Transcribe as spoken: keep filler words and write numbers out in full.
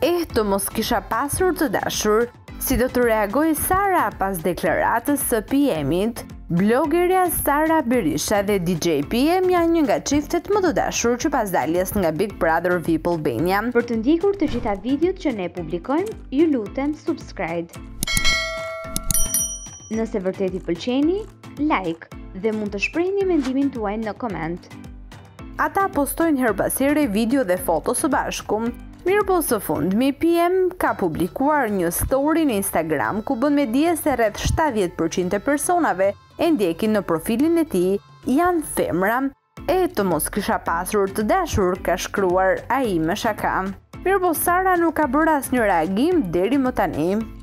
Eh, të mos kisha pasur të dashur, si do të reagoj Sara pas deklaratës së P M-it. Blogerja Sara Berisha dhe D J P M janë një nga çiftet më të dashur që pas daljes nga Big Brother V I P Albania. Për të ndjekur të gjitha videot që ne publikojmë, ju lutem subscribe. Nëse vërtet i pëlqeni, like dhe mund të shprehni mendimin tuaj në koment. Ata postojnë her pas here video dhe foto së bashku. Mirëpo së fundmi, P M ka publikuar një story në Instagram ku bën me dije se rreth shtatëdhjetë përqind e personave e ndjekin në profilin e tij janë femra. E të mos kisha pasur të dashur, ka shkruar ai me shaka. Mirëpo Sara nuk ka bërë asnjë reagim deri më tani.